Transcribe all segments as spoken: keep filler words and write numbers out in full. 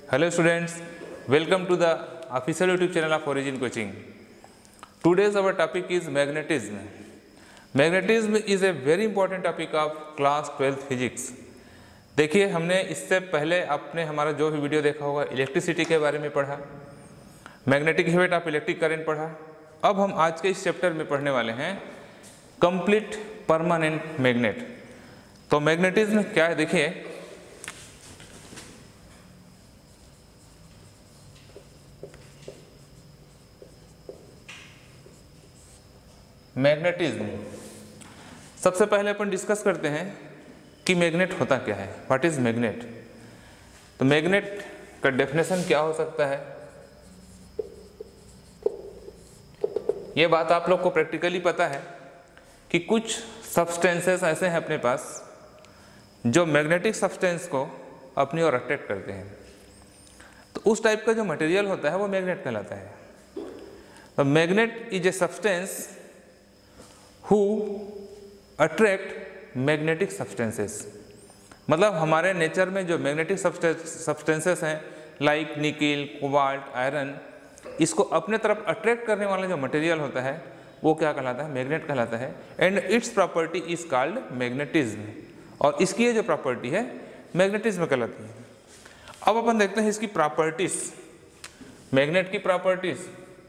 Hello students, welcome to the official YouTube channel of Origin Coaching. Today's our topic is magnetism. Magnetism is a very important topic of class twelfth physics. देखिए हमने इससे पहले आपने हमारा जो भी video देखा होगा इलेक्ट्रिसिटी के बारे में पढ़ा, magnetic effect of electric current पढ़ा। अब हम आज के इस चैप्टर में पढ़ने वाले हैं कंप्लीट परमानेंट मैग्नेट। तो मैग्नेटिज्म क्या है देखिए, मैग्नेटिज्म सबसे पहले अपन डिस्कस करते हैं कि मैग्नेट होता क्या है, व्हाट इज मैग्नेट। तो मैग्नेट का डेफिनेशन क्या हो सकता है, ये बात आप लोग को प्रैक्टिकली पता है कि कुछ सब्सटेंसेस ऐसे हैं अपने पास जो मैग्नेटिक सब्सटेंस को अपनी ओर अट्रैक्ट करते हैं। तो उस टाइप का जो मटेरियल होता है वो मैग्नेट कहलाता है। तो magnet is a substance who attract magnetic substances. मतलब हमारे नेचर में जो मैग्नेटिक सब्सटेंसेस हैं लाइक निकिल, कोबाल्ट, आयरन, इसको अपने तरफ अट्रैक्ट करने वाला जो मटेरियल होता है वो क्या कहलाता है, मैग्नेट कहलाता है। And its property is called magnetism, और इसकी ये जो प्रॉपर्टी है मैग्नेटिज्म कहलाती है। अब अपन देखते हैं इसकी प्रॉपर्टीज, मैग्नेट की प्रॉपर्टीज।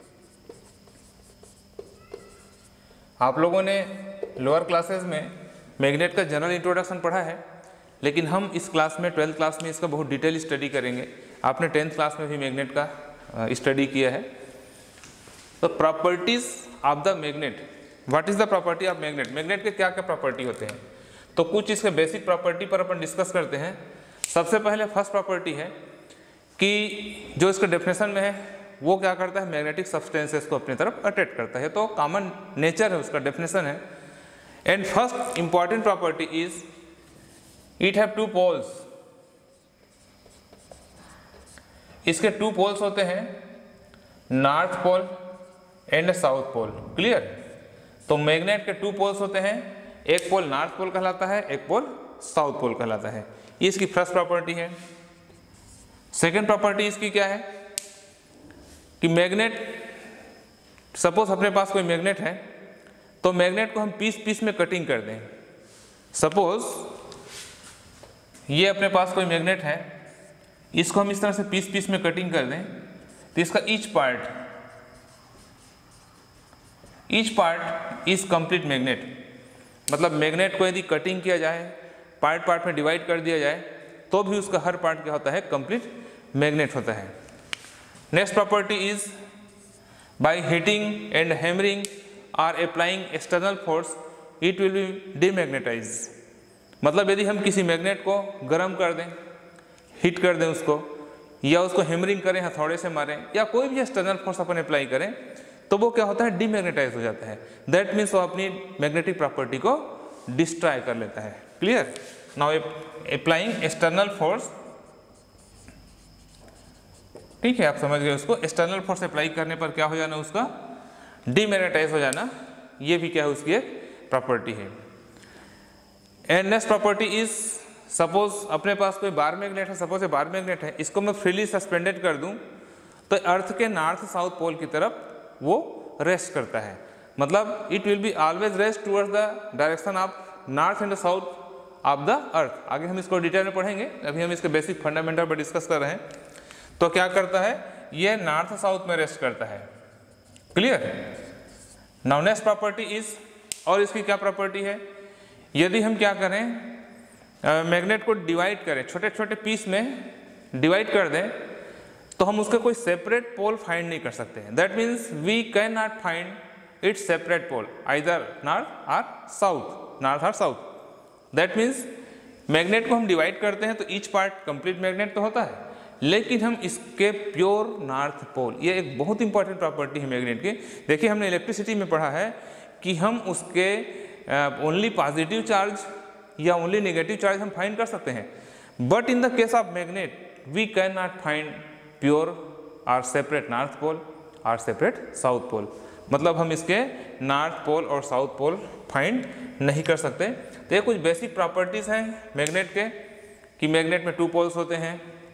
आप लोगों ने लोअर क्लासेस में मैग्नेट का जनरल इंट्रोडक्शन पढ़ा है, लेकिन हम इस क्लास में ट्वेल्थ क्लास में इसका बहुत डिटेल स्टडी करेंगे। आपने टेंथ क्लास में भी मैग्नेट का स्टडी किया है। तो properties of the magnet, what is the property of magnet, magnet के क्या क्या प्रॉपर्टी होते हैं। तो कुछ इसके बेसिक प्रॉपर्टी पर अपन डिस्कस करते हैं। सबसे पहले फर्स्ट प्रॉपर्टी है कि जो इसके डेफिनेशन में है वो क्या करता है, मैग्नेटिक सब्सटेंसेस को अपनी तरफ अट्रैक्ट करता है। तो कॉमन नेचर है उसका, डेफिनेशन है। And first important property is it have two poles. इसके टू पोल्स होते हैं, north pole and south pole. Clear. तो मैग्नेट के टू पोल्स होते हैं, एक पोल नॉर्थ पोल कहलाता है, एक पोल साउथ पोल कहलाता है। ये इसकी फर्स्ट प्रॉपर्टी है। सेकेंड प्रॉपर्टी इसकी क्या है कि मैग्नेट, सपोज अपने पास कोई मैग्नेट है तो मैग्नेट को हम पीस पीस में कटिंग कर दें। सपोज ये अपने पास कोई मैग्नेट है, इसको हम इस तरह से पीस पीस में कटिंग कर दें तो इसका each part each part is complete magnet. मतलब मैग्नेट को यदि कटिंग किया जाए, पार्ट पार्ट में डिवाइड कर दिया जाए, तो भी उसका हर पार्ट क्या होता है, कंप्लीट मैग्नेट होता है। Next property is by heating and hammering और applying external force it will be demagnetise. मतलब यदि हम किसी मैग्नेट को गर्म कर दें, हीट कर दें उसको, या उसको हैमरिंग करें, हथौड़े से मारें, या कोई भी एक्सटर्नल फोर्स अपन अप्लाई करें, तो वो क्या होता है, डीमैग्नेटाइज हो जाता है। दैट मीन्स वो अपनी मैग्नेटिक प्रॉपर्टी को डिस्ट्रॉय कर लेता है। Clear. Now applying external force, ठीक है, आप समझ गए उसको। एक्सटर्नल फोर्स अप्लाई करने पर क्या हो जाना, उसका डीमैग्नेटाइज हो जाना, ये भी क्या है उसकी एक प्रॉपर्टी है। And next property is, suppose अपने पास कोई बार मैग्नेट है, सपोज ये बार मैग्नेट है, इसको मैं फ्रीली सस्पेंडेड कर दूं तो अर्थ के नॉर्थ साउथ पोल की तरफ वो रेस्ट करता है। मतलब it will be always rest towards the direction of north and south of the earth. आगे हम इसको डिटेल में पढ़ेंगे, अभी हम इसके बेसिक फंडामेंटल पर डिस्कस कर रहे हैं। तो क्या करता है, ये नॉर्थ साउथ में रेस्ट करता है। Clear. Now next property is, और इसकी क्या प्रॉपर्टी है, यदि हम क्या करें, मैग्नेट को डिवाइड करें, छोटे छोटे पीस में डिवाइड कर दें, तो हम उसका कोई सेपरेट पोल फाइंड नहीं कर सकते हैं। That means we can not find its separate pole either north और साउथ, नॉर्थ और साउथ। दैट मीन्स मैग्नेट को हम डिवाइड करते हैं तो ईच पार्ट कंप्लीट मैग्नेट तो होता है, लेकिन हम इसके प्योर नॉर्थ पोल, ये एक बहुत इंपॉर्टेंट प्रॉपर्टी है मैग्नेट की। देखिए हमने इलेक्ट्रिसिटी में पढ़ा है कि हम उसके ओनली पॉजिटिव चार्ज या ओनली नेगेटिव चार्ज हम फाइंड कर सकते हैं, but in the case of magnet we can not find pure और सेपरेट नॉर्थ पोल और सेपरेट साउथ पोल। मतलब हम इसके नॉर्थ पोल और साउथ पोल फाइंड नहीं कर सकते। तो ये कुछ बेसिक प्रॉपर्टीज़ हैं मैग्नेट के कि मैग्नेट में टू पोल्स होते हैं,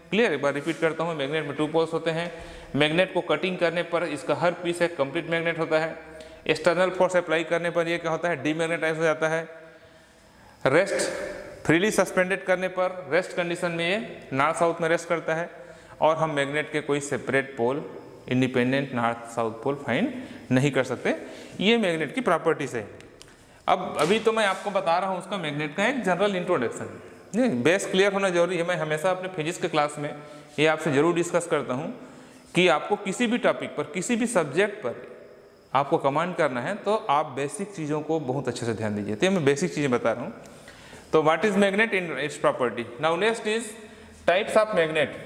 क्लियर, एक बार रिपीट करता हूँ, मैग्नेट में टू पोल्स होते हैं। मैग्नेट को कटिंग करने पर इसका हर पीस एक कंप्लीट मैग्नेट होता है। एक्सटर्नल फोर्स अप्लाई करने पर ये क्या होता है, डीमैग्नेटाइज हो जाता है। रेस्ट फ्रीली सस्पेंडेड करने पर रेस्ट कंडीशन में ये नॉर्थ साउथ में रेस्ट करता है और हम मैग्नेट के कोई separate pole, independent north south pole find नहीं कर सकते। ये मैग्नेट की प्रॉपर्टीज है। अब अभी तो मैं आपको बता रहा हूँ उसका मैग्नेट का एक जनरल इंट्रोडक्शन, नहीं बेस क्लियर होना जरूरी है। मैं हमेशा अपने फिजिक्स के क्लास में ये आपसे जरूर डिस्कस करता हूँ कि आपको किसी भी टॉपिक पर, किसी भी सब्जेक्ट पर आपको कमांड करना है तो आप बेसिक चीज़ों को बहुत अच्छे से ध्यान दीजिए। तो मैं बेसिक चीज़ें बता रहा हूँ। तो what is magnet in its property. Now next is types of magnet.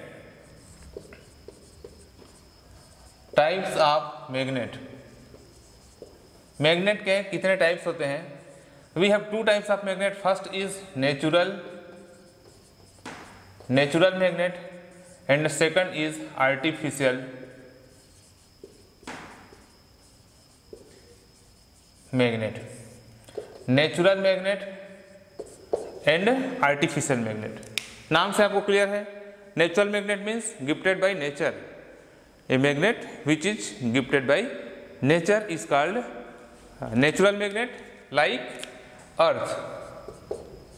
Types of magnet, magnet के कितने टाइप्स होते हैं? We have two types of magnet. First is natural natural magnet and second is artificial magnet. Natural magnet and artificial magnet, नाम से आपको clear है। Natural magnet means gifted by nature. A magnet which is gifted by nature is called natural magnet. Like अर्थ,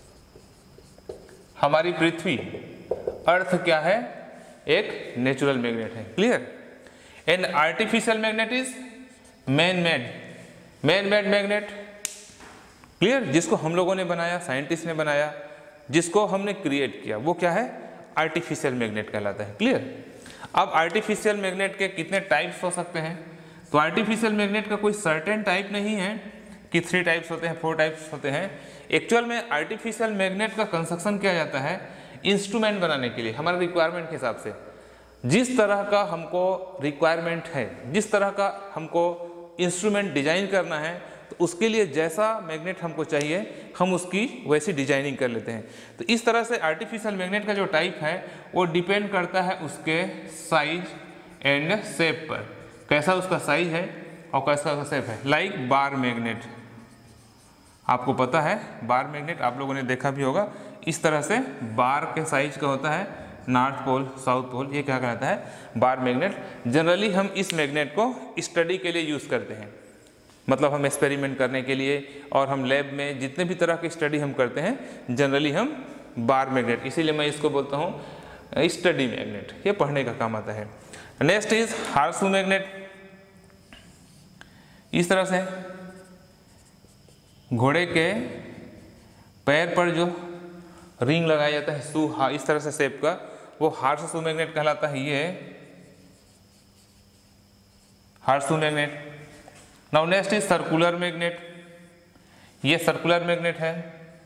हमारी पृथ्वी, earth क्या है, एक natural magnet है। Clear. And artificial magnet is man made man made magnet. Clear, जिसको हम लोगों ने बनाया, साइंटिस्ट ने बनाया, जिसको हमने क्रिएट किया, वो क्या है, आर्टिफिशियल मैग्नेट कहलाता है। क्लियर। अब आर्टिफिशियल मैग्नेट के कितने टाइप्स हो सकते हैं? तो आर्टिफिशियल मैग्नेट का कोई सर्टेन टाइप नहीं है कि थ्री टाइप्स होते हैं, फोर टाइप्स होते हैं। एक्चुअल में आर्टिफिशियल मैग्नेट का कंस्ट्रक्शन किया जाता है इंस्ट्रूमेंट बनाने के लिए, हमारे रिक्वायरमेंट के हिसाब से। जिस तरह का हमको रिक्वायरमेंट है, जिस तरह का हमको इंस्ट्रूमेंट डिजाइन करना है, तो उसके लिए जैसा मैग्नेट हमको चाहिए हम उसकी वैसी डिजाइनिंग कर लेते हैं। तो इस तरह से आर्टिफिशियल मैग्नेट का जो टाइप है वो डिपेंड करता है उसके साइज एंड शेप पर, कैसा उसका साइज है और कैसा उसका शेप है। लाइक बार मैग्नेट, आपको पता है बार मैग्नेट आप लोगों ने देखा भी होगा, इस तरह से बार के साइज का होता है, नॉर्थ पोल साउथ पोल, ये क्या कहलाता है, बार मैग्नेट। जनरली हम इस मैग्नेट को स्टडी के लिए यूज़ करते हैं, मतलब हम एक्सपेरिमेंट करने के लिए और हम लैब में जितने भी तरह की स्टडी हम करते हैं जनरली हम बार मैग्नेट, इसीलिए मैं इसको बोलता हूँ स्टडी मैग्नेट, ये पढ़ने का काम आता है। Next is horseshoe magnet. इस तरह से घोड़े के पैर पर जो रिंग लगाया जाता है सू, हा इस तरह से शेप का, वो हार्सू मैग्नेट कहलाता है। ये horseshoe magnet. Now next is circular magnet. ये सर्कुलर मैग्नेट है।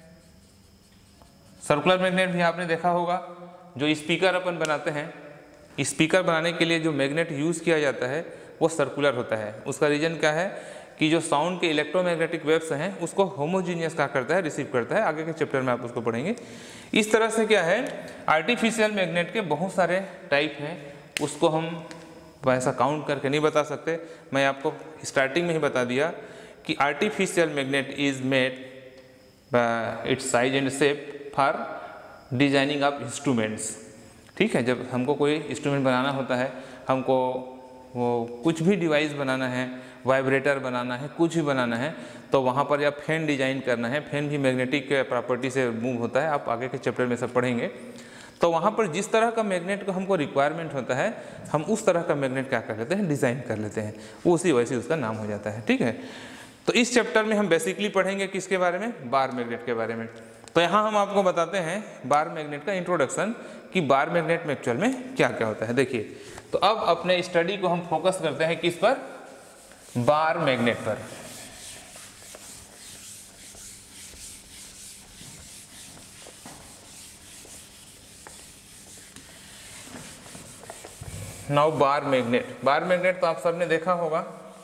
सर्कुलर मैग्नेट भी आपने देखा होगा, जो स्पीकर अपन बनाते हैं, स्पीकर बनाने के लिए जो मैग्नेट यूज़ किया जाता है वो सर्कुलर होता है। उसका रीजन क्या है कि जो साउंड के इलेक्ट्रोमैग्नेटिक वेव्स हैं उसको होमोजीनियस क्या करता है, रिसीव करता है। आगे के चैप्टर में आप उसको पढ़ेंगे। इस तरह से क्या है, आर्टिफिशियल मैग्नेट के बहुत सारे टाइप हैं, उसको हम वैसा काउंट करके नहीं बता सकते। मैं आपको स्टार्टिंग में ही बता दिया कि artificial magnet is made its size and shape for designing of instruments. ठीक है, जब हमको कोई इंस्ट्रूमेंट बनाना होता है, हमको वो कुछ भी डिवाइस बनाना है, वाइब्रेटर बनाना है, कुछ भी बनाना है, तो वहाँ पर या फैन डिजाइन करना है, फैन भी मैग्नेटिक प्रॉपर्टी से मूव होता है, आप आगे के चैप्टर में सब पढ़ेंगे। तो वहाँ पर जिस तरह का मैग्नेट को हमको रिक्वायरमेंट होता है हम उस तरह का मैग्नेट क्या कर लेते हैं, डिज़ाइन कर लेते हैं, वो उसी वैसे उसका नाम हो जाता है। ठीक है, तो इस चैप्टर में हम बेसिकली पढ़ेंगे किसके बारे में, बार मैग्नेट के बारे में। तो यहाँ हम आपको बताते हैं बार मैग्नेट का इंट्रोडक्शन कि बार मैग्नेट में एक्चुअल में क्या क्या होता है। देखिए, तो अब अपने स्टडी को हम फोकस करते हैं किस पर, बार मैग्नेट पर। Now bar magnet. Bar magnet तो आप सबने देखा होगा,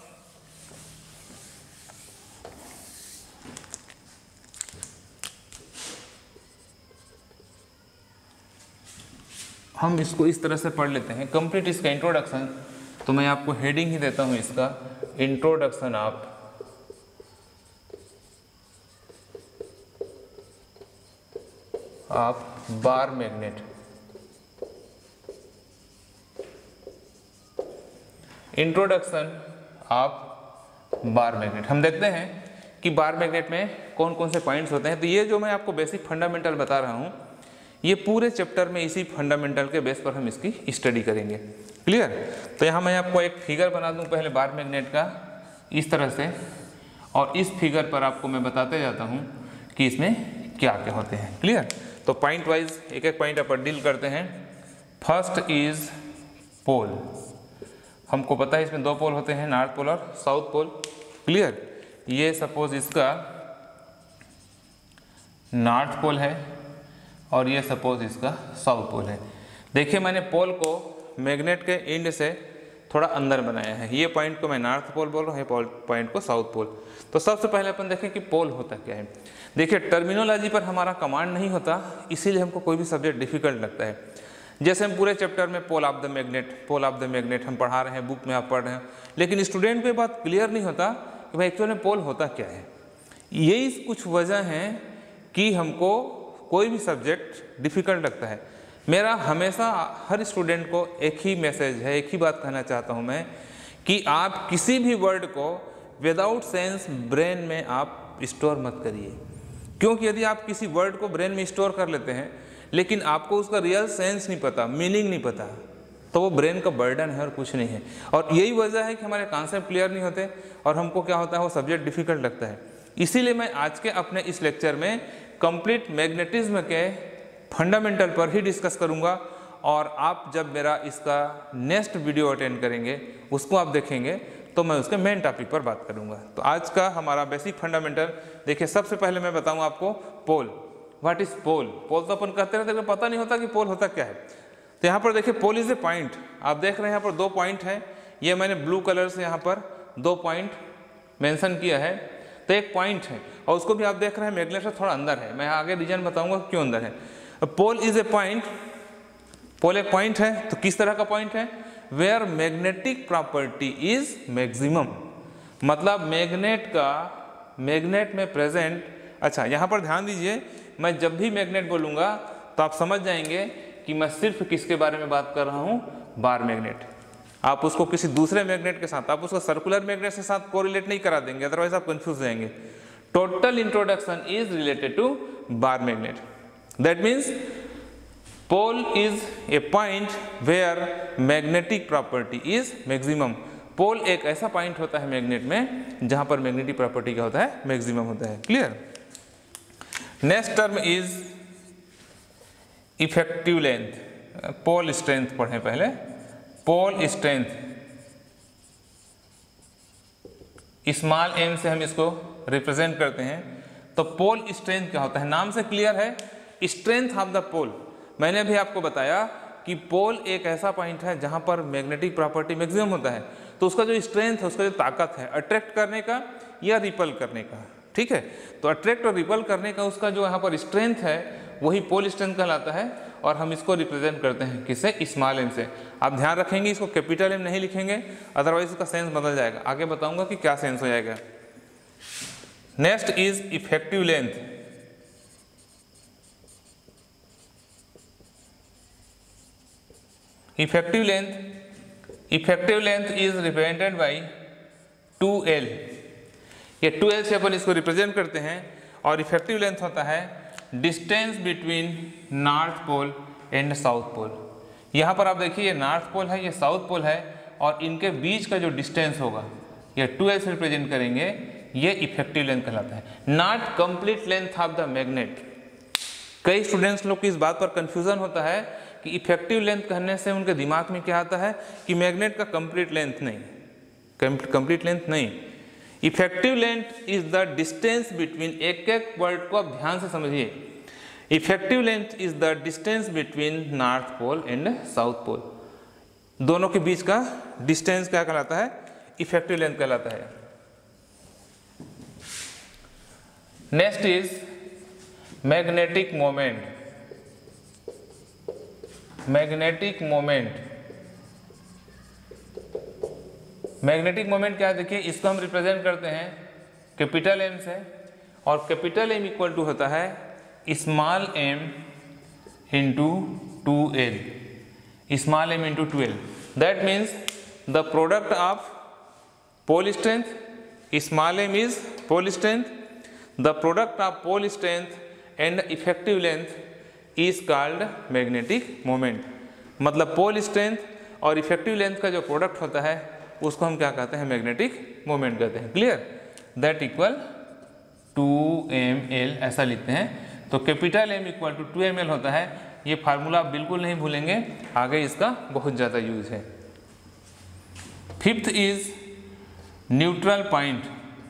हम इसको इस तरह से पढ़ लेते हैं कंप्लीट इसका इंट्रोडक्शन। तो मैं आपको हेडिंग ही देता हूं इसका, introduction of of bar magnet. Introduction of bar magnet. हम देखते हैं कि बार मैग्नेट में कौन कौन से पॉइंट्स होते हैं। तो ये जो मैं आपको बेसिक फंडामेंटल बता रहा हूँ, ये पूरे चैप्टर में इसी फंडामेंटल के बेस पर हम इसकी स्टडी करेंगे। क्लियर? तो यहाँ मैं आपको एक फिगर बना दूँ पहले बार मैग्नेट का इस तरह से, और इस फिगर पर आपको मैं बताते जाता हूँ कि इसमें क्या क्या होते हैं। क्लियर? तो पॉइंट वाइज एक एक पॉइंट अपन डील करते हैं। First is pole. हमको पता है इसमें दो पोल होते हैं, नॉर्थ पोल और साउथ पोल। क्लियर? ये सपोज इसका नॉर्थ पोल है और ये सपोज इसका साउथ पोल है। देखिए मैंने पोल को मैग्नेट के एंड से थोड़ा अंदर बनाया है। ये पॉइंट को मैं नॉर्थ पोल बोल रहा हूँ, ये पॉइंट को साउथ पोल। तो सबसे पहले अपन देखें कि पोल होता क्या है। देखिए टर्मिनोलॉजी पर हमारा कमांड नहीं होता, इसीलिए हमको कोई भी सब्जेक्ट डिफिकल्ट लगता है। जैसे हम पूरे चैप्टर में pole of the magnet pole of the magnet हम पढ़ा रहे हैं, बुक में आप पढ़ रहे हैं, लेकिन स्टूडेंट को ये बात क्लियर नहीं होता कि भाई एक्चुअल में पोल होता क्या है। यही कुछ वजह हैं कि हमको कोई भी सब्जेक्ट डिफिकल्ट लगता है। मेरा हमेशा हर स्टूडेंट को एक ही मैसेज है, एक ही बात कहना चाहता हूँ मैं, कि आप किसी भी वर्ड को विदाउट सेंस ब्रेन में आप स्टोर मत करिए। क्योंकि यदि आप किसी वर्ड को ब्रेन में स्टोर कर लेते हैं लेकिन आपको उसका रियल सेंस नहीं पता, मीनिंग नहीं पता, तो वो ब्रेन का बर्डन है और कुछ नहीं है। और यही वजह है कि हमारे कॉन्सेप्ट क्लियर नहीं होते और हमको क्या होता है, वो सब्जेक्ट डिफिकल्ट लगता है। इसीलिए मैं आज के अपने इस लेक्चर में कंप्लीट मैग्नेटिज्म के फंडामेंटल पर ही डिस्कस करूंगा, और आप जब मेरा इसका नेक्स्ट वीडियो अटेंड करेंगे उसको आप देखेंगे तो मैं उसके मेन टॉपिक पर बात करूंगा। तो आज का हमारा बेसिक फंडामेंटल देखिए, सबसे पहले मैं बताऊँ आपको पोल। What is pole? पोल तो अपन कहते रहते हैं, पता नहीं होता कि पोल होता क्या है। तो यहाँ पर देखिए पोल इज ए पॉइंट। आप देख रहे हैं यहाँ पर दो पॉइंट हैं, ये मैंने ब्लू कलर से यहाँ पर दो पॉइंट मेंशन किया है। तो एक पॉइंट है और उसको भी आप देख रहे हैं मैग्नेट से थोड़ा अंदर है। मैं आगे रीजन बताऊंगा क्यों अंदर है। पोल इज ए पॉइंट। पोल एक पॉइंट है, तो किस तरह का पॉइंट है? Where magnetic property is maximum. मतलब मैग्नेट का मैग्नेट में प्रेजेंट, अच्छा यहाँ पर ध्यान दीजिए, मैं जब भी मैग्नेट बोलूँगा तो आप समझ जाएंगे कि मैं सिर्फ किसके बारे में बात कर रहा हूँ, बार मैग्नेट। आप उसको किसी दूसरे मैग्नेट के साथ, आप उसको सर्कुलर मैग्नेट के साथ कोरिलेट नहीं करा देंगे, अदरवाइज आप कंफ्यूज हो जाएंगे। Total introduction is related to bar magnet. That means pole is a point where magnetic property is maximum. Pole एक ऐसा पॉइंट होता है मैग्नेट में जहां पर मैग्नेटिक प्रॉपर्टी क्या होता है, मैक्सिमम होता है। Clear? Next term is effective length. Pole strength पढ़ें पहले। पोल स्ट्रेंथ, स्मॉल एम से हम इसको रिप्रेजेंट करते हैं। तो पोल स्ट्रेंथ क्या होता है, नाम से क्लियर है, स्ट्रेंथ ऑफ द पोल। मैंने भी आपको बताया कि पोल एक ऐसा पॉइंट है जहां पर मैग्नेटिक प्रॉपर्टी मैक्सिमम होता है। तो उसका जो स्ट्रेंथ है, उसका जो ताकत है अट्रैक्ट करने का या रिपल करने का, ठीक है, तो अट्रैक्ट और रिपल करने का उसका जो यहाँ पर स्ट्रेंथ है वही पोल स्ट्रेंथ कहलाता है। और हम इसको रिप्रेजेंट करते हैं किससे, स्मॉल एम से। आप ध्यान रखेंगे इसको कैपिटल एम नहीं लिखेंगे, अदरवाइज इसका सेंस बदल जाएगा। आगे बताऊंगा कि क्या सेंस हो जाएगा। Next is effective length. Effective length effective length is represented by two L. ये टू एल से अपन इसको रिप्रेजेंट करते हैं। और इफेक्टिव लेंथ होता है distance between north pole and south pole. यहाँ पर आप देखिए ये नॉर्थ पोल है, ये साउथ पोल है, और इनके बीच का जो डिस्टेंस होगा ये टू एल से रिप्रेजेंट करेंगे, ये इफेक्टिव लेंथ कहलाता है। Not complete length of the magnet. कई स्टूडेंट्स लोग की इस बात पर कंफ्यूजन होता है कि इफेक्टिव लेंथ कहने से उनके दिमाग में क्या आता है कि मैग्नेट का कंप्लीट लेंथ नहीं, कंप्लीट लेंथ नहीं। Effective length is the distance between, एक एक वर्ड को आप ध्यान से समझिए। Effective length is the distance between north pole and south pole. दोनों के बीच का डिस्टेंस क्या कहलाता है, इफेक्टिव लेंथ कहलाता है। Next is magnetic moment. Magnetic moment magnetic moment क्या है, देखिए इसको हम रिप्रेजेंट करते हैं कैपिटल एम से, और कैपिटल एम इक्वल टू होता है small M into two L, small M into two L. That means the product of pole strength, small M is pole strength, the product of pole strength and effective length is called magnetic moment. मतलब pole strength और effective length का जो product होता है उसको हम क्या कहते हैं, मैग्नेटिक मोमेंट कहते हैं। Clear, that equal to M L ऐसा लिखते हैं। तो capital M equal to two M L होता है। ये फार्मूला आप बिल्कुल नहीं भूलेंगे, आगे इसका बहुत ज़्यादा यूज है। Fifth is neutral point.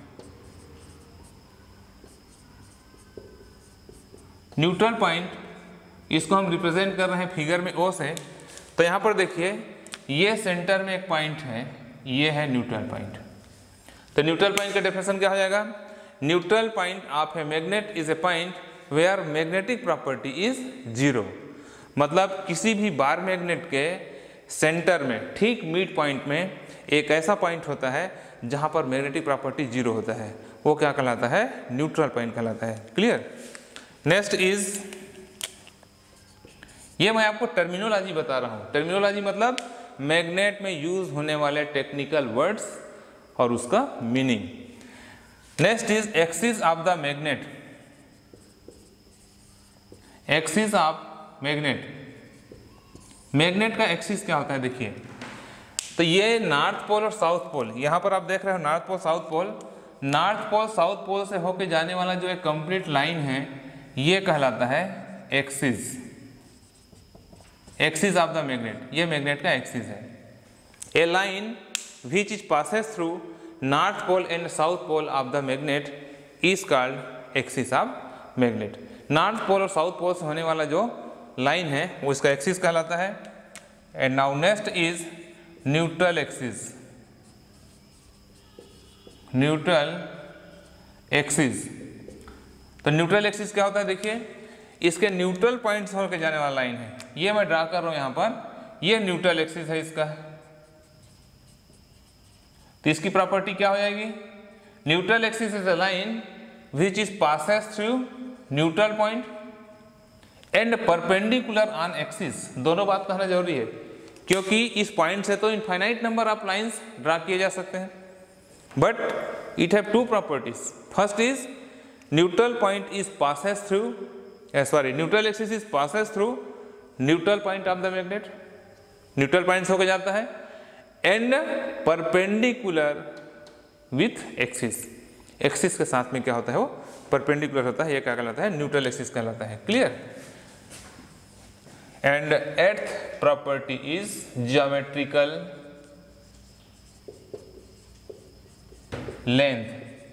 Neutral point इसको हम रिप्रेजेंट कर रहे हैं फिगर में ओ से। तो यहाँ पर देखिए ये सेंटर में एक पॉइंट है, ये है न्यूट्रल पॉइंट। तो न्यूट्रल पॉइंट का डेफिनेशन क्या हो जाएगा, neutral point of a magnet is a point where magnetic property is zero. मतलब किसी भी बार मैग्नेट के सेंटर में ठीक मिड पॉइंट में एक ऐसा पॉइंट होता है जहाँ पर मैग्नेटिक प्रॉपर्टी जीरो होता है, वो क्या कहलाता है, न्यूट्रल पॉइंट कहलाता है। क्लियर। नेक्स्ट इज, ये मैं आपको टर्मिनोलॉजी बता रहा हूँ। टर्मिनोलॉजी मतलब मैग्नेट में यूज होने वाले टेक्निकल वर्ड्स और उसका meaning. Next is axis of the magnet. Axis of magnet, magnet का एक्सिस क्या होता है देखिए। तो ये नॉर्थ पोल और साउथ पोल, यहाँ पर आप देख रहे हो north pole south pole. North pole south pole से होके जाने वाला जो एक कंप्लीट लाइन है ये कहलाता है axis, axis of the magnet. ये मैग्नेट का एक्सिस है। A line which is passes through north pole and south pole of the magnet is called axis of magnet. North pole और साउथ पोल से होने वाला जो लाइन है वो इसका एक्सिस कहलाता है। And now next is neutral axis. Neutral axis, तो न्यूट्रल एक्सिस क्या होता है देखिए, इसके न्यूट्रल पॉइंट से होकर जाने वाला लाइन है, ये मैं ड्रा कर रहा हूं यहां पर, ये न्यूट्रल एक्सिस है इसका। तो इसकी प्रॉपर्टी क्या हो जाएगी, neutral axis is a line which is passes through neutral point and perpendicular on axis. दोनों बात कहना जरूरी है क्योंकि इस पॉइंट से तो infinite number of lines draw किए जा सकते हैं, but it have two properties. First is neutral point is passes through sorry neutral axis is passes through neutral point of the magnet, neutral point होकर जाता है, and perpendicular with axis. Axis के साथ में क्या होता है, वो परपेंडिकुलर होता है, ये क्या कहलाता है, न्यूट्रल एक्सिस कहलाता है। Clear. And eighth property is geometrical length.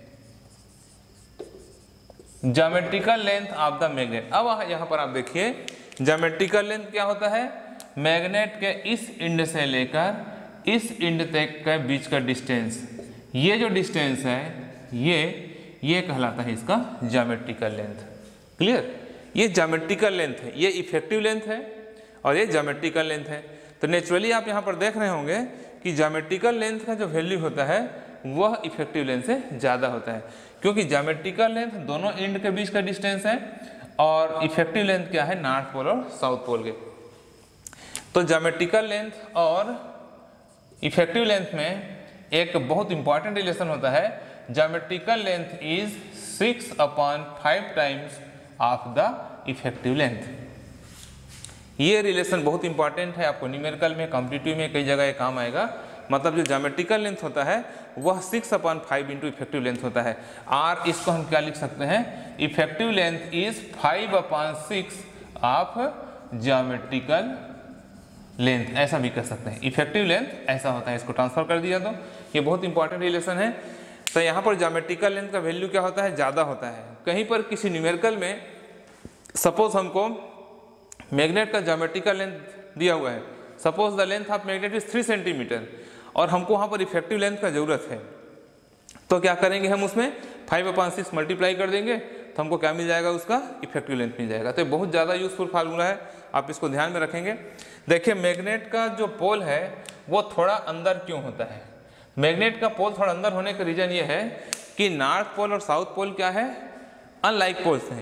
Geometrical length of the magnet. अब यहां पर आप देखिए ज्योमेट्रिकल लेंथ क्या होता है, मैग्नेट के इस इंड से लेकर इस इंड तक के बीच का डिस्टेंस, ये जो डिस्टेंस है ये ये कहलाता है इसका ज्योमेट्रिकल लेंथ। क्लियर। ये ज्योमेट्रिकल लेंथ है, ये इफेक्टिव लेंथ है और ये ज्योमेट्रिकल लेंथ है। तो नेचुरली आप यहाँ पर देख रहे होंगे कि ज्योमेट्रिकल लेंथ का जो वैल्यू होता है वह इफेक्टिव लेंथ से ज़्यादा होता है, क्योंकि ज्योमेट्रिकल लेंथ दोनों एंड के बीच का डिस्टेंस है और इफेक्टिव लेंथ क्या है, नॉर्थ पोल और साउथ पोल के। तो ज्योमेट्रिकल लेंथ और इफेक्टिव लेंथ में एक बहुत इंपॉर्टेंट रिलेशन होता है। Geometrical length is six upon five times of the effective length. ये रिलेशन बहुत इंपॉर्टेंट है, आपको न्यूमेरिकल में, कॉम्पिटिटिव में कई जगह ये काम आएगा। मतलब जो ज्योमेट्रिकल लेंथ होता है वह six upon five into effective length होता है। और इसको हम क्या लिख सकते हैं, effective length is five upon six of geometrical length, ऐसा भी कर सकते हैं। इफेक्टिव लेंथ ऐसा होता है, इसको ट्रांसफर कर दिया तो ये बहुत इंपॉर्टेंट रिलेशन है। तो यहाँ पर ज्योमेट्रिकल लेंथ का वैल्यू क्या होता है, ज़्यादा होता है। कहीं पर किसी न्यूमेरिकल में सपोज हमको मैग्नेट का ज्योमेट्रिकल लेंथ दिया हुआ है, suppose the length of magnet is three centimetre और हमको वहाँ पर इफेक्टिव लेंथ का जरूरत है, तो क्या करेंगे हम उसमें फाइव अपॉन सिक्स मल्टीप्लाई कर देंगे तो हमको क्या मिल जाएगा, उसका इफेक्टिव लेंथ मिल जाएगा। तो ये बहुत ज़्यादा यूजफुल फार्मूला है, आप इसको ध्यान में रखेंगे। देखिए मैग्नेट का जो पोल है वो थोड़ा अंदर क्यों होता है, मैग्नेट का पोल थोड़ा अंदर होने का रीजन ये है कि नॉर्थ पोल और साउथ पोल क्या है, अनलाइक पोल्स हैं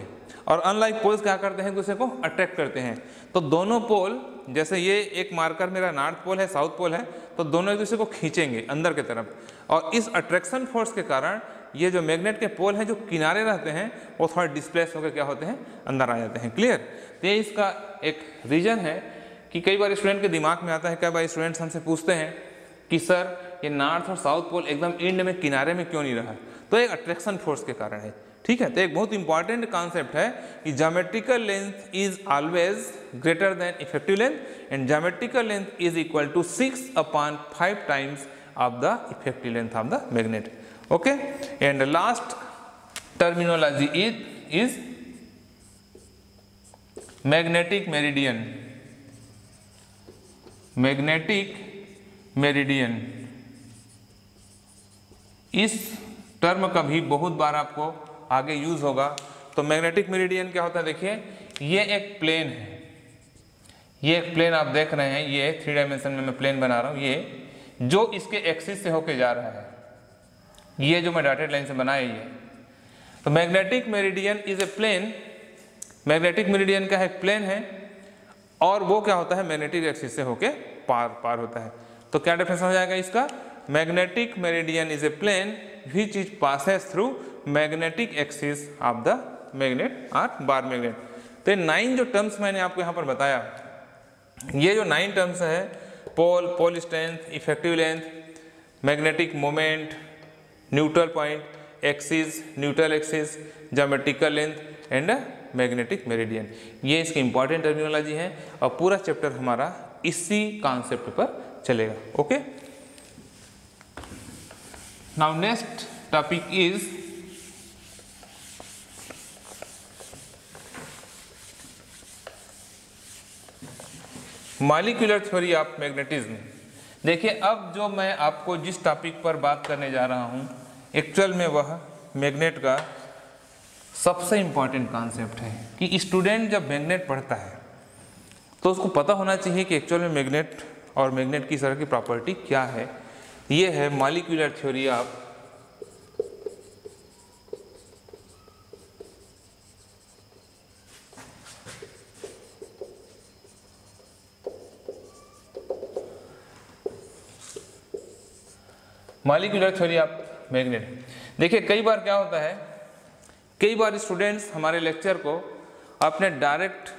और अनलाइक पोल्स क्या करते हैं, एक दूसरे को अट्रैक्ट करते हैं। तो दोनों पोल, जैसे ये एक मार्कर मेरा नॉर्थ पोल है, साउथ पोल है, तो दोनों एक दूसरे को खींचेंगे अंदर की तरफ, और इस अट्रैक्शन फोर्स के कारण ये जो मैग्नेट के पोल हैं जो किनारे रहते हैं वो थोड़ा डिस्प्लेस होकर क्या होते हैं, अंदर आ जाते हैं। क्लियर? तो ये इसका एक रीजन है कि कई बार स्टूडेंट के दिमाग में आता है, कई बार स्टूडेंट्स हमसे पूछते हैं कि सर ये नॉर्थ और साउथ पोल एकदम एंड में किनारे में क्यों नहीं रहा, तो एक अट्रैक्शन फोर्स के कारण है। ठीक है, तो एक बहुत इंपॉर्टेंट कॉन्सेप्ट है कि geometrical length is always greater than effective length and geometrical length is equal to six upon five times of the effective length of the magnet. Okay, and last terminology is is magnetic meridian. Magnetic meridian, इस term का भी बहुत बार आपको आगे use होगा। तो magnetic meridian क्या होता है, देखिए ये एक प्लेन है, ये एक प्लेन आप देख रहे हैं, ये थ्री डायमेंशन में मैं प्लेन बना रहा हूं, ये जो इसके एक्सिस से होके जा रहा है, ये जो मैं डॉटेड लाइन से बनाया ये। तो magnetic meridian is a plane, magnetic meridian का एक प्लेन है और वो क्या होता है, मैग्नेटिक एक्सिस से होके पार पार होता है। तो क्या डेफिनेशन हो जाएगा इसका, magnetic meridian is a plane which is passes through magnetic axis of the magnet और बार मैग्नेट। तो नाइन जो टर्म्स मैंने आपको यहाँ पर बताया, ये जो नाइन टर्म्स है, pole, pole strength, effective length, magnetic moment, neutral point, axis, neutral axis, geometrical length and magnetic meridian, ये इसकी इंपॉर्टेंट टर्मिनोलॉजी है और पूरा चैप्टर हमारा इसी कॉन्सेप्ट पर चलेगा। Okay, now next topic is molecular theory of magnetism. देखिए, अब जो मैं आपको जिस टॉपिक पर बात करने जा रहा हूं, एक्चुअल में वह मैग्नेट का सबसे इंपॉर्टेंट कॉन्सेप्ट है कि स्टूडेंट जब मैग्नेट पढ़ता है तो उसको पता होना चाहिए कि एक्चुअल में मैग्नेट और मैग्नेट की तरह की प्रॉपर्टी क्या है। ये है molecular theory of molecular theory of magnet. देखिए, कई बार क्या होता है, कई बार स्टूडेंट्स हमारे लेक्चर को अपने डायरेक्ट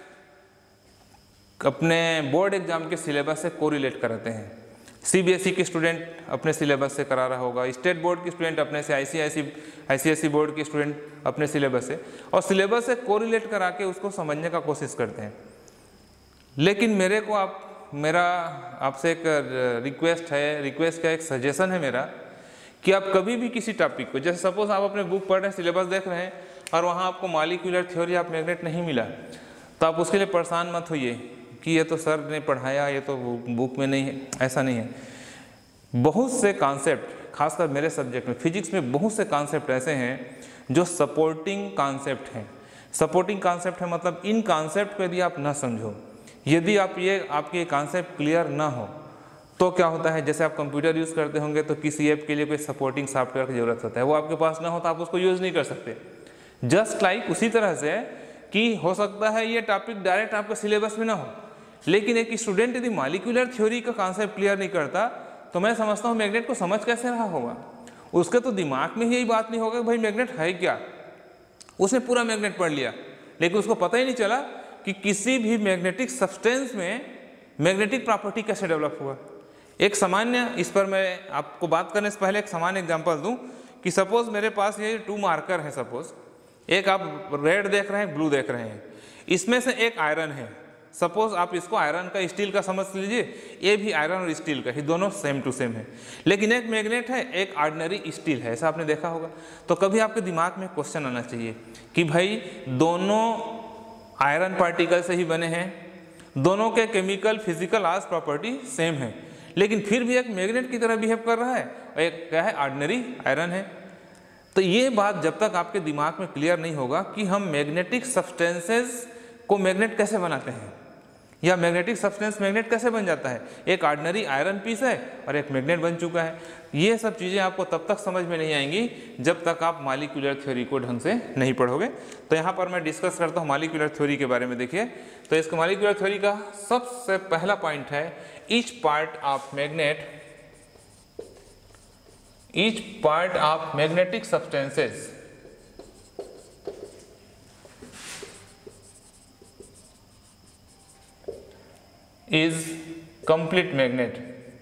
अपने बोर्ड एग्जाम के सिलेबस से कोरिलेट कराते हैं। सीबीएसई के स्टूडेंट अपने सिलेबस से करा रहा होगा, स्टेट बोर्ड के स्टूडेंट अपने से, आईसीआईसी आईसीएसई बोर्ड के स्टूडेंट अपने सिलेबस से, और सिलेबस से कोरिलेट करा के उसको समझने का कोशिश करते हैं। लेकिन मेरे को आप मेरा आपसे एक रिक्वेस्ट है, रिक्वेस्ट का एक सजेशन है मेरा, कि आप कभी भी किसी टॉपिक को, जैसे सपोज आप अपने बुक पढ़ रहे हैं, सिलेबस देख रहे हैं और वहाँ आपको मॉलिक्यूलर थ्योरी ऑफ मैग्नेट नहीं मिला, तो आप उसके लिए परेशान मत होइए कि ये तो सर ने पढ़ाया, ये तो बुक में नहीं है। ऐसा नहीं है। बहुत से कॉन्सेप्ट, खासकर मेरे सब्जेक्ट में फिजिक्स में बहुत से कॉन्सेप्ट ऐसे हैं जो सपोर्टिंग कॉन्सेप्ट हैं। सपोर्टिंग कॉन्सेप्ट है मतलब इन कॉन्सेप्ट को यदि आप ना समझो, यदि आप ये आपके कॉन्सेप्ट क्लियर ना हो, तो क्या होता है, जैसे आप कंप्यूटर यूज़ करते होंगे तो किसी ऐप के लिए कोई सपोर्टिंग सॉफ्टवेयर की ज़रूरत होता है, वो आपके पास ना हो तो आप उसको यूज़ नहीं कर सकते। जस्ट लाइक like, उसी तरह से कि हो सकता है ये टॉपिक डायरेक्ट आपके सिलेबस में ना हो, लेकिन एक स्टूडेंट यदि मॉलिक्यूलर थ्योरी का कॉन्सेप्ट क्लियर नहीं करता तो मैं समझता हूँ मैग्नेट को समझ कैसे रहा होगा। उसके तो दिमाग में ही यही बात नहीं होगा कि भाई मैग्नेट है क्या। उसने पूरा मैग्नेट पढ़ लिया, लेकिन उसको पता ही नहीं चला कि किसी भी मैग्नेटिक सब्सटेंस में मैग्नेटिक प्रॉपर्टी कैसे डेवलप हुआ। एक सामान्य, इस पर मैं आपको बात करने से पहले एक सामान्य एग्जांपल दूं कि सपोज मेरे पास ये टू मार्कर है, सपोज एक आप रेड देख रहे हैं, ब्लू देख रहे हैं, इसमें से एक आयरन है। सपोज आप इसको आयरन का स्टील का समझ लीजिए, ये भी आयरन और स्टील का ही, दोनों सेम टू सेम है, लेकिन एक मैग्नेट है, एक ऑर्डिनरी स्टील है। ऐसा आपने देखा होगा। तो कभी आपके दिमाग में क्वेश्चन आना चाहिए कि भाई दोनों आयरन पार्टिकल से ही बने हैं, दोनों के केमिकल फिजिकल आज प्रॉपर्टी सेम है, लेकिन फिर भी एक मैग्नेट की तरह बिहेव कर रहा है और एक क्या है, ऑर्डिनरी आयरन है। तो ये बात जब तक आपके दिमाग में क्लियर नहीं होगा कि हम मैग्नेटिक सब्सटेंसेस को मैग्नेट कैसे बनाते हैं, या मैग्नेटिक सब्सटेंस मैग्नेट कैसे बन जाता है, एक ऑर्डिनरी आयरन पीस है और एक मैग्नेट बन चुका है। ये सब चीज़ें आपको तब तक समझ में नहीं आएंगी जब तक आप मॉलिक्यूलर थ्योरी को ढंग से नहीं पढ़ोगे। तो यहाँ पर मैं डिस्कस करता हूँ मॉलिक्यूलर थ्योरी के बारे में। देखिए, तो इसका मॉलिक्यूलर थ्योरी का सबसे पहला पॉइंट है each part of magnet each part of magnetic substances is complete magnet।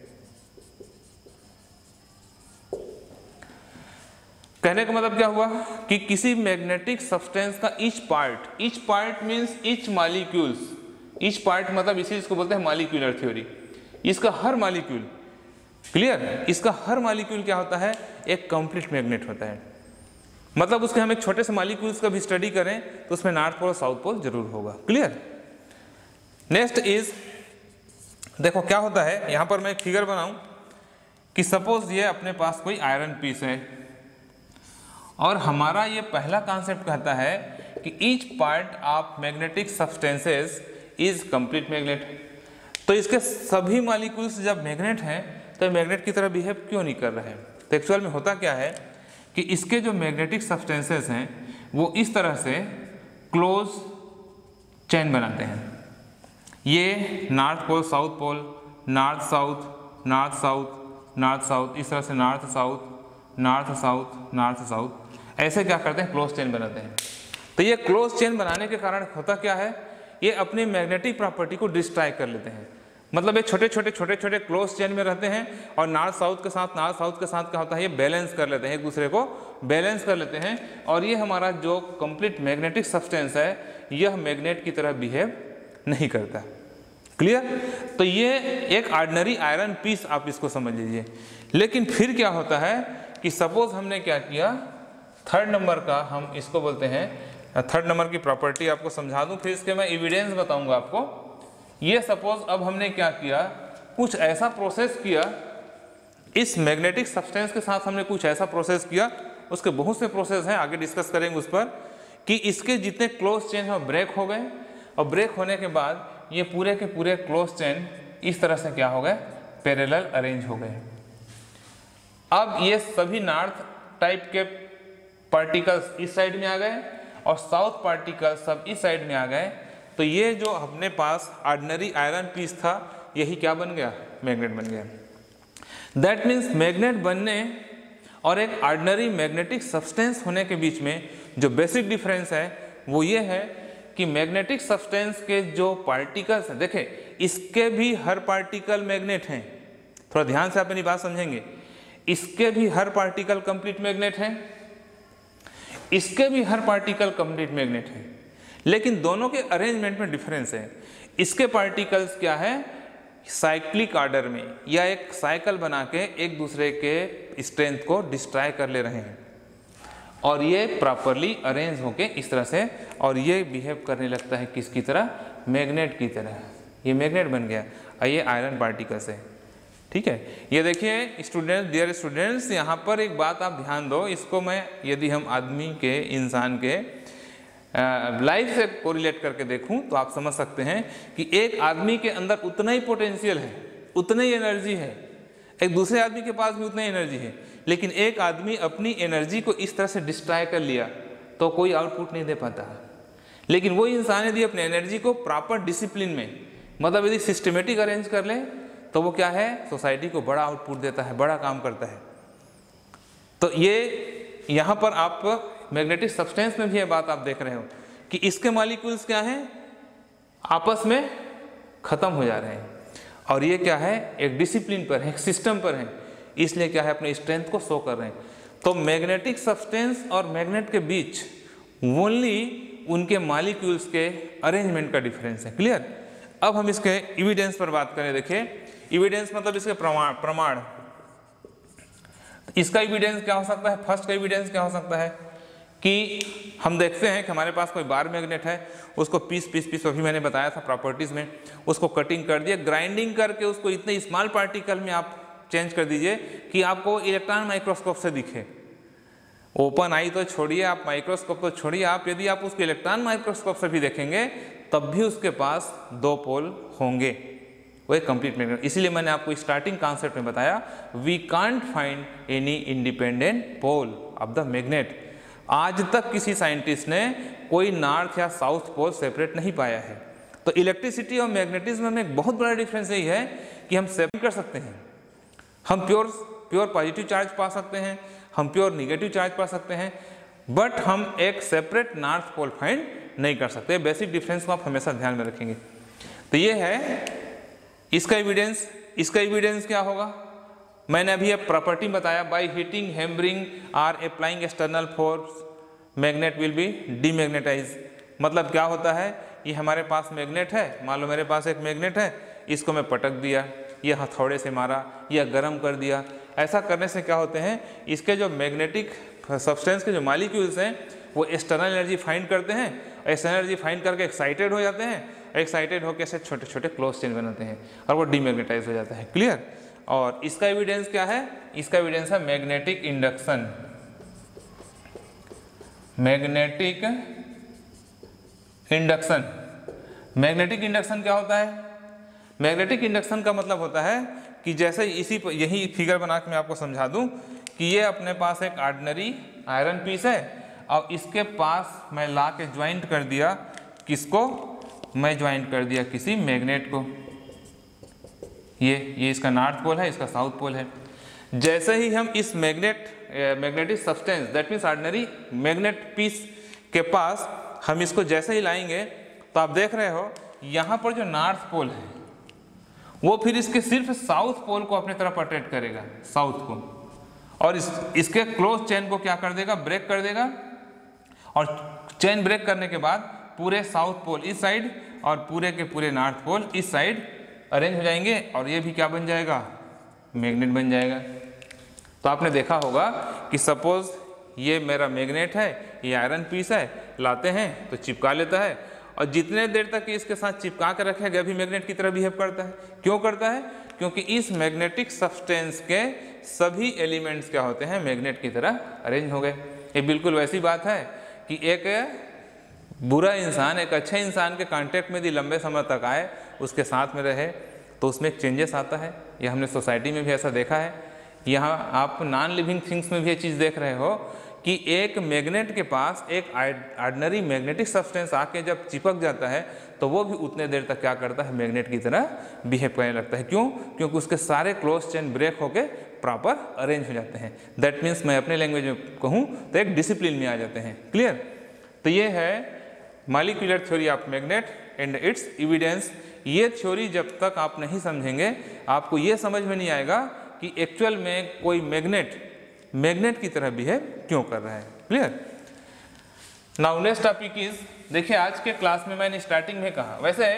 कहने का मतलब क्या हुआ कि किसी मैग्नेटिक सब्सटेंस का each part, each part means each molecules, each part मतलब इसी इसको बोलते हैं मॉलिक्यूलर थ्योरी। इसका हर मॉलिक्यूल, क्लियर, इसका हर मॉलिक्यूल क्या होता है, एक कंप्लीट मैग्नेट होता है। मतलब उसके हम एक छोटे से मॉलिक्यूल्स का भी स्टडी करें तो उसमें नॉर्थ पोल साउथ पोल जरूर होगा, क्लियर। नेक्स्ट इज, देखो क्या होता है, यहां पर मैं एक फिगर बनाऊं कि सपोज ये अपने पास कोई आयरन पीस है और हमारा ये पहला कॉन्सेप्ट कहता है कि each part of magnetic substances is complete magnet. तो इसके सभी मॉलिक्यूल्स जब मैग्नेट हैं तो मैग्नेट की तरह बिहेव क्यों नहीं कर रहे हैं। तो एक्चुअल में होता क्या है कि इसके जो मैग्नेटिक सब्सटेंसेस हैं वो इस तरह से क्लोज चेन बनाते हैं। ये north pole south pole, north south north south north south, इस तरह से north south north south north south, ऐसे क्या करते हैं, क्लोज चेन बनाते हैं। तो ये क्लोज चेन बनाने के कारण होता क्या है, ये अपनी मैग्नेटिक प्रॉपर्टी को डिस्ट्रॉय कर लेते हैं। मतलब ये छोटे छोटे छोटे छोटे क्लोज चेन में रहते हैं और नॉर्थ साउथ के साथ नॉर्थ साउथ के साथ क्या होता है, ये बैलेंस कर लेते हैं, एक दूसरे को बैलेंस कर लेते हैं। और ये हमारा जो कंप्लीट मैग्नेटिक सब्सटेंस है यह मैग्नेट की तरह बिहेव नहीं करता, क्लियर। तो ये एक ऑर्डिनरी आयरन पीस आप इसको समझ लीजिए। लेकिन फिर क्या होता है कि सपोज हमने क्या किया, थर्ड नंबर का हम इसको बोलते हैं, थर्ड नंबर की प्रॉपर्टी आपको समझा दूं, फिर इसके मैं एविडेंस बताऊंगा आपको। ये सपोज अब हमने क्या किया, कुछ ऐसा प्रोसेस किया इस मैग्नेटिक सब्सटेंस के साथ, हमने कुछ ऐसा प्रोसेस किया, उसके बहुत से प्रोसेस हैं, आगे डिस्कस करेंगे उस पर, कि इसके जितने क्लोज चेन हैं ब्रेक हो गए और ब्रेक होने के बाद ये पूरे के पूरे क्लोज चेन इस तरह से क्या हो गए, पैरेलल अरेंज हो गए। अब ये सभी नॉर्थ टाइप के पार्टिकल्स इस साइड में आ गए और साउथ पार्टिकल्स सब इस साइड में आ गए। तो ये जो अपने पास ऑर्डिनरी आयरन पीस था यही क्या बन गया, मैग्नेट बन गया। दैट मीन्स मैग्नेट बनने और एक ऑर्डिनरी मैग्नेटिक सब्सटेंस होने के बीच में जो बेसिक डिफरेंस है वो ये है कि मैग्नेटिक सब्सटेंस के जो पार्टिकल्स हैं, देखें इसके भी हर पार्टिकल मैग्नेट हैं, थोड़ा ध्यान से आप मेरी बात समझेंगे, इसके भी हर पार्टिकल कंप्लीट मैग्नेट हैं, इसके भी हर पार्टिकल कंप्लीट मैग्नेट है, लेकिन दोनों के अरेंजमेंट में डिफरेंस है। इसके पार्टिकल्स क्या है, साइक्लिक ऑर्डर में या एक साइकिल बना के एक दूसरे के स्ट्रेंथ को डिस्ट्रॉय कर ले रहे हैं और ये प्रॉपरली अरेंज होके इस तरह से, और ये बिहेव करने लगता है किसकी तरह, मैग्नेट की तरह। ये मैग्नेट बन गया और ये आयरन पार्टिकल्स है, ठीक है। ये देखिए स्टूडेंट्स, डियर स्टूडेंट्स, यहाँ पर एक बात आप ध्यान दो, इसको मैं यदि हम आदमी के, इंसान के लाइफ से कोरिलेट करके देखूं तो आप समझ सकते हैं कि एक आदमी के अंदर उतना ही पोटेंशियल है, उतना ही एनर्जी है, एक दूसरे आदमी के पास भी उतना ही एनर्जी है, लेकिन एक आदमी अपनी एनर्जी को इस तरह से डिस्ट्रॉय कर लिया तो कोई आउटपुट नहीं दे पाता। लेकिन वो इंसान यदि अपने एनर्जी को प्रॉपर डिसिप्लिन में, मतलब यदि सिस्टमेटिक अरेंज कर ले तो वो क्या है, सोसाइटी को बड़ा आउटपुट देता है, बड़ा काम करता है। तो ये यहाँ पर आप मैग्नेटिक सब्सटेंस में भी ये बात आप देख रहे हो कि इसके मॉलिक्यूल्स क्या हैं, आपस में खत्म हो जा रहे हैं और ये क्या है, एक डिसिप्लिन पर है, एक सिस्टम पर है, इसलिए क्या है, अपने स्ट्रेंथ को शो कर रहे हैं। तो मैग्नेटिक सब्सटेंस और मैग्नेट के बीच ओनली उनके मॉलिक्यूल्स के अरेंजमेंट का डिफरेंस है, क्लियर। अब हम इसके एविडेंस पर बात करें। देखिए एविडेंस मतलब इसके प्रमाण, प्रमाण इसका एविडेंस क्या हो सकता है, फर्स्ट का एविडेंस क्या हो सकता है कि हम देखते हैं कि हमारे पास कोई बार मैग्नेट है, उसको पीस पीस पीस अभी मैंने बताया था प्रॉपर्टीज में, उसको कटिंग कर दिया, ग्राइंडिंग करके उसको इतने स्मॉल पार्टिकल में आप चेंज कर दीजिए कि आपको इलेक्ट्रॉन माइक्रोस्कोप से दिखे। ओपन आई तो छोड़िए, आप माइक्रोस्कोप तो छोड़िए, आप यदि आप उसको इलेक्ट्रॉन माइक्रोस्कोप से भी देखेंगे तब भी उसके पास दो पोल होंगे, वो एक कंप्लीट मैग्नेट। इसीलिए मैंने आपको स्टार्टिंग कॉन्सेप्ट में बताया we can't find any independent pole of the magnet. आज तक किसी साइंटिस्ट ने कोई नॉर्थ या साउथ पोल सेपरेट नहीं पाया है। तो इलेक्ट्रिसिटी और मैग्नेटिज्म में एक बहुत बड़ा डिफरेंस यही है कि हम सेपरेट कर सकते हैं। हम प्योर प्योर पॉजिटिव चार्ज पा सकते हैं, हम प्योर निगेटिव चार्ज पा सकते हैं, बट हम एक सेपरेट नॉर्थ पोल फाइंड नहीं कर सकते। बेसिक डिफरेंस को आप हमेशा ध्यान में रखेंगे। तो ये है इसका एविडेंस। इसका एविडेंस क्या होगा? मैंने अभी एक प्रॉपर्टी बताया, बाय हीटिंग, हैमरिंग और applying external force magnet will be demagnetise. मतलब क्या होता है, ये हमारे पास मैग्नेट है, मान लो मेरे पास एक मैग्नेट है, इसको मैं पटक दिया, ये हथौड़े से मारा या गर्म कर दिया। ऐसा करने से क्या होते हैं, इसके जो मैग्नेटिक सब्सटेंस के जो मॉलिक्यूल्स हैं वो एक्सटर्नल एनर्जी फाइंड करते हैं, एक्सटर्नल एनर्जी फाइंड करके एक्साइटेड हो जाते हैं, एक्साइटेड होकर से छोटे छोटे क्लोज चेन बनाते हैं और वो डीमैग्नेटाइज हो जाता है। क्लियर? और इसका एविडेंस क्या है? इसका एविडेंस है magnetic induction. Magnetic induction magnetic induction क्या होता है? मैग्नेटिक इंडक्शन का मतलब होता है कि जैसे इसी यही फिगर बना के मैं आपको समझा दूं कि ये अपने पास एक ऑर्डिनरी आयरन पीस है और इसके पास मैं ला के ज्वाइंट कर दिया, किसको? मैं ज्वाइंट कर दिया किसी मैग्नेट को। ये ये इसका नॉर्थ पोल है, इसका साउथ पोल है। जैसे ही हम इस magnet magnetic substance that means ordinary magnet piece के पास हम इसको जैसे ही लाएंगे तो आप देख रहे हो यहाँ पर जो नॉर्थ पोल है वो फिर इसके सिर्फ साउथ पोल को अपने तरफ अट्रैक्ट करेगा, साउथ को, और इस इसके क्लोज चेन को क्या कर देगा? ब्रेक कर देगा। और चेन ब्रेक करने के बाद पूरे साउथ पोल इस साइड और पूरे के पूरे नॉर्थ पोल इस साइड अरेंज हो जाएंगे और ये भी क्या बन जाएगा? मैग्नेट बन जाएगा। तो आपने देखा होगा कि सपोज ये मेरा मैग्नेट है, ये आयरन पीस है, लाते हैं तो चिपका लेता है और जितने देर तक इसके साथ चिपका कर रखेगा भी मैग्नेट की तरह बिहेव करता है। क्यों करता है? क्योंकि इस मैग्नेटिक सब्सटेंस के सभी एलिमेंट्स क्या होते हैं? मैग्नेट की तरह अरेंज हो गए। ये बिल्कुल वैसी बात है कि एक बुरा इंसान एक अच्छे इंसान के कांटेक्ट में यदि लंबे समय तक आए, उसके साथ में रहे, तो उसमें एक चेंजेस आता है। यह हमने सोसाइटी में भी ऐसा देखा है। यहाँ आप नॉन लिविंग थिंग्स में भी ये चीज़ देख रहे हो कि एक मैग्नेट के पास एक ऑर्डिनरी मैग्नेटिक सब्सटेंस आके जब चिपक जाता है तो वो भी उतने देर तक क्या करता है? मैग्नेट की तरह बिहेव करने लगता है। क्यों? क्योंकि उसके सारे क्लोज चेन ब्रेक होके प्रॉपर अरेंज हो जाते हैं। दैट मीन्स मैं अपने लैंग्वेज में कहूँ तो एक डिसिप्लिन में आ जाते हैं। क्लियर? तो ये है molecular theory of magnet and its evidence. ये थ्योरी जब तक आप नहीं समझेंगे आपको ये समझ में नहीं आएगा कि एक्चुअल में कोई मैग्नेट मैग्नेट की तरह बिहेव क्यों कर रहा है। Clear? Now next topic is, देखिए आज के क्लास में मैंने स्टार्टिंग में कहा, वैसे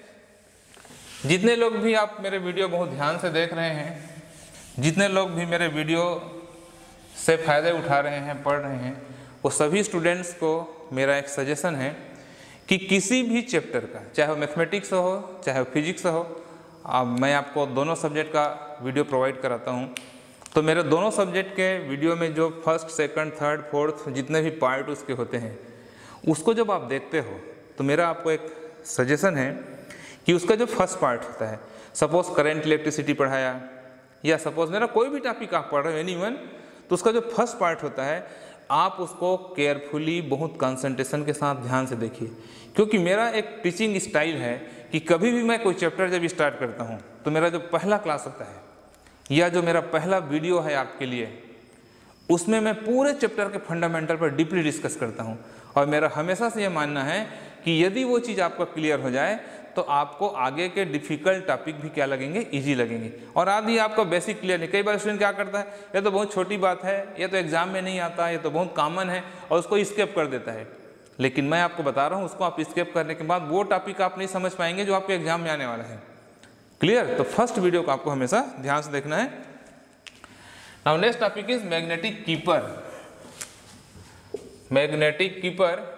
जितने लोग भी आप मेरे वीडियो बहुत ध्यान से देख रहे हैं, जितने लोग भी मेरे वीडियो से फ़ायदे उठा रहे हैं, पढ़ रहे हैं, वो सभी स्टूडेंट्स को मेरा एक सजेशन है कि किसी भी चैप्टर का, चाहे वो मैथमेटिक्स हो चाहे वो फिजिक्स हो, अब मैं आपको दोनों सब्जेक्ट का वीडियो प्रोवाइड कराता हूँ। तो मेरे दोनों सब्जेक्ट के वीडियो में जो फर्स्ट सेकंड थर्ड फोर्थ जितने भी पार्ट उसके होते हैं, उसको जब आप देखते हो तो मेरा आपको एक सजेशन है कि उसका जो फर्स्ट पार्ट होता है, सपोज करंट इलेक्ट्रिसिटी पढ़ाया या सपोज मेरा कोई भी टॉपिक आप पढ़ रहे हो एनीवन, तो उसका जो फर्स्ट पार्ट होता है आप उसको केयरफुली बहुत कंसंट्रेशन के साथ ध्यान से देखिए। क्योंकि मेरा एक टीचिंग स्टाइल है कि कभी भी मैं कोई चैप्टर जब स्टार्ट करता हूँ तो मेरा जो पहला क्लास होता है या जो मेरा पहला वीडियो है आपके लिए, उसमें मैं पूरे चैप्टर के फंडामेंटल पर डीपली डिस्कस करता हूँ। और मेरा हमेशा से ये मानना है कि यदि वो चीज़ आपका क्लियर हो जाए तो आपको आगे के डिफ़िकल्ट टॉपिक भी क्या लगेंगे? ईजी लगेंगे। और आदि आपका बेसिक क्लियर नहीं। कई बार स्टूडेंट क्या करता है, ये तो बहुत छोटी बात है, ये तो एग्जाम में नहीं आता, ये तो बहुत कॉमन है, और उसको स्किप कर देता है। लेकिन मैं आपको बता रहा हूँ, उसको आप स्किप करने के बाद वो टॉपिक आप नहीं समझ पाएंगे जो आपके एग्जाम में आने वाला है। क्लियर? तो फर्स्ट वीडियो को आपको हमेशा ध्यान से देखना है। Now next topic is magnetic keeper. Magnetic keeper,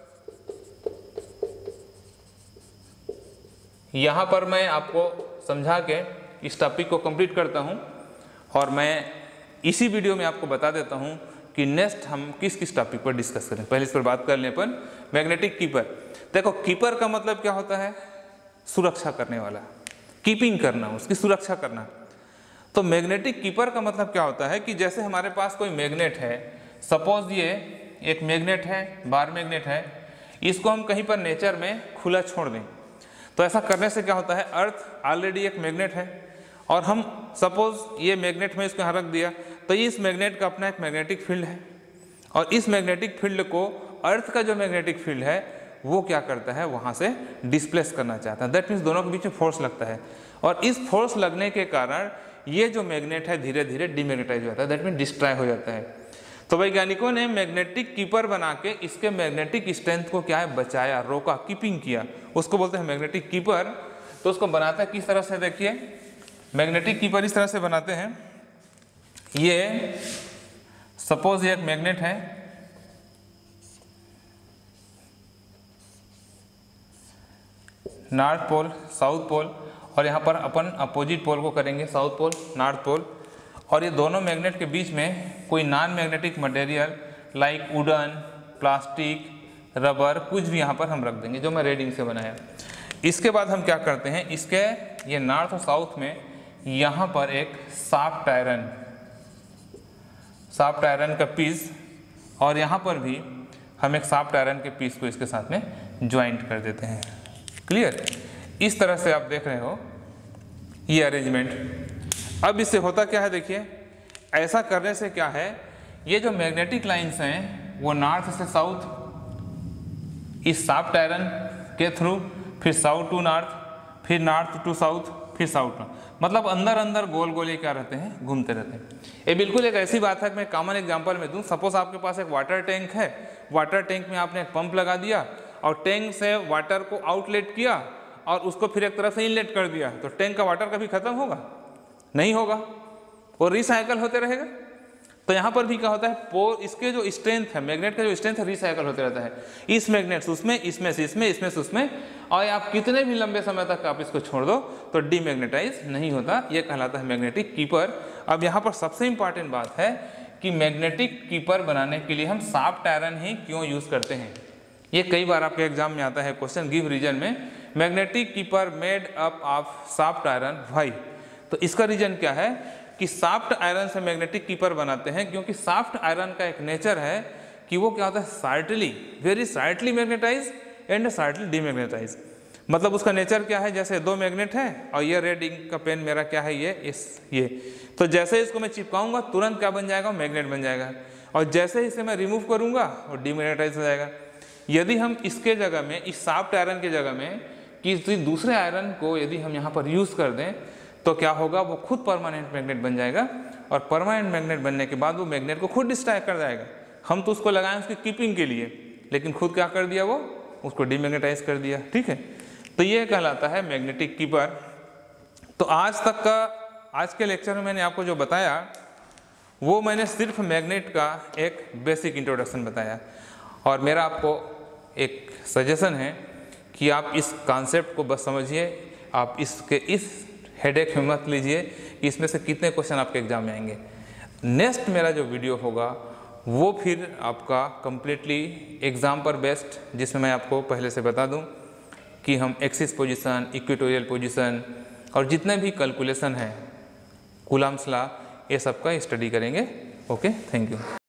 यहाँ पर मैं आपको समझा के इस टॉपिक को कंप्लीट करता हूँ और मैं इसी वीडियो में आपको बता देता हूँ कि नेक्स्ट हम किस किस टॉपिक पर डिस्कस करें। पहले इस पर बात कर लें अपन मैग्नेटिक कीपर। देखो कीपर का मतलब क्या होता है, सुरक्षा करने वाला, कीपिंग करना, उसकी सुरक्षा करना। तो मैग्नेटिक कीपर का मतलब क्या होता है कि जैसे हमारे पास कोई मैग्नेट है, सपोज ये एक मैग्नेट है, बार मैग्नेट है, इसको हम कहीं पर नेचर में खुला छोड़ दें, तो ऐसा करने से क्या होता है, अर्थ ऑलरेडी एक मैग्नेट है और हम सपोज ये मैग्नेट में इसको यहाँ रख दिया, तो इस मैग्नेट का अपना एक मैग्नेटिक फील्ड है और इस मैग्नेटिक फील्ड को अर्थ का जो मैग्नेटिक फील्ड है वो क्या करता है, वहाँ से डिस्प्लेस करना चाहता है। दैट मीन्स दोनों के बीच में फोर्स लगता है और इस फोर्स लगने के कारण ये जो मैग्नेट है धीरे धीरे डीमैग्नेटाइज हो जाता है, दैट मीन्स डिस्ट्रॉय हो जाता है। तो वैज्ञानिकों ने मैग्नेटिक कीपर बना के इसके मैग्नेटिक स्ट्रेंथ को क्या है, बचाया, रोका, कीपिंग किया, उसको बोलते हैं मैग्नेटिक कीपर। तो उसको बनाता है किस तरह से, देखिए मैग्नेटिक कीपर इस तरह से बनाते हैं। ये सपोज ये एक मैग्नेट है, नॉर्थ पोल, साउथ पोल, और यहाँ पर अपन अपोजिट पोल को करेंगे, साउथ पोल, नॉर्थ पोल, और ये दोनों मैग्नेट के बीच में कोई non magnetic material like wooden, plastic, rubber, कुछ भी यहाँ पर हम रख देंगे जो मैं रेडिंग से बनाया। इसके बाद हम क्या करते हैं, इसके ये नॉर्थ और साउथ में यहाँ पर एक सॉफ्ट आयरन, सॉफ्ट आयरन का पीस, और यहाँ पर भी हम एक सॉफ्ट आयरन के पीस को इसके साथ में ज्वाइंट कर देते हैं। क्लियर? इस तरह से आप देख रहे हो ये अरेंजमेंट। अब इससे होता क्या है, देखिए ऐसा करने से क्या है, ये जो मैग्नेटिक लाइंस हैं वो नॉर्थ से साउथ इस सॉफ्ट आयरन के थ्रू, फिर साउथ टू नॉर्थ, फिर नॉर्थ टू साउथ, फिर साउथ टू, मतलब अंदर अंदर गोल गोल ये क्या रहते हैं, घूमते रहते हैं। ये बिल्कुल एक ऐसी बात है कि मैं कॉमन एग्जांपल में दूं, सपोज आपके पास एक वाटर टैंक है, वाटर टैंक में आपने एक पंप लगा दिया और टैंक से वाटर को आउटलेट किया और उसको फिर एक तरफ से इनलेट कर दिया, तो टैंक का वाटर कभी खत्म होगा? नहीं होगा, वो रिसाइकल होते रहेगा। तो यहाँ पर भी क्या होता है, पोल, इसके जो स्ट्रेंथ है, मैग्नेट का जो स्ट्रेंथ है रिसाइकल होते रहता है, इस मैग्नेट से उसमें, इसमें से इसमें, इसमें से उसमें, और आप कितने भी लंबे समय तक आप इसको छोड़ दो तो डीमैग्नेटाइज नहीं होता। ये कहलाता है मैग्नेटिक कीपर। अब यहाँ पर सबसे इंपॉर्टेंट बात है कि मैग्नेटिक कीपर बनाने के लिए हम सॉफ्ट आयरन ही क्यों यूज करते हैं। ये कई बार आपके एग्जाम में आता है क्वेश्चन, गिव रीजन में, magnetic keeper made up of soft iron, why? तो इसका रीजन क्या है कि सॉफ्ट आयरन से मैग्नेटिक कीपर बनाते हैं क्योंकि सॉफ्ट आयरन का एक नेचर है कि वो क्या होता है, slightly, very slightly magnetize and slightly demagnetize. मतलब उसका नेचर क्या है, जैसे दो मैग्नेट है और ये रेड इंक का पेन मेरा क्या है, ये इस ये, तो जैसे इसको मैं चिपकाऊंगा तुरंत क्या बन जाएगा, मैग्नेट बन जाएगा, और जैसे इसे मैं रिमूव करूंगा और डीमैग्नेटाइज हो जाएगा। यदि हम इसके जगह में, इस सॉफ्ट आयरन के जगह में किसी दूसरे आयरन को यदि हम यहाँ पर यूज कर दें तो क्या होगा, वो खुद परमानेंट मैग्नेट बन जाएगा और परमानेंट मैग्नेट बनने के बाद वो मैग्नेट को खुद डिस्ट्रॉय कर जाएगा। हम तो उसको लगाएं उसकी कीपिंग के लिए, लेकिन खुद क्या कर दिया, वो उसको डीमैग्नेटाइज कर दिया। ठीक है, तो ये कहलाता है मैग्नेटिक कीपर। तो आज तक का, आज के लेक्चर में मैंने आपको जो बताया वो मैंने सिर्फ मैग्नेट का एक बेसिक इंट्रोडक्शन बताया, और मेरा आपको एक सजेशन है कि आप इस कॉन्सेप्ट को बस समझिए, आप इसके इस हेडेक में मत लीजिए कि इसमें से कितने क्वेश्चन आपके एग्जाम में आएंगे। नेक्स्ट मेरा जो वीडियो होगा वो फिर आपका कम्प्लीटली एग्ज़ाम पर बेस्ड, जिसमें मैं आपको पहले से बता दूं कि हम एक्सिस पोजीशन, इक्वेटोरियल पोजीशन और जितने भी कैलकुलेशन हैं, कूलम्स लॉ, ये सब का स्टडी करेंगे। Okay, thank you.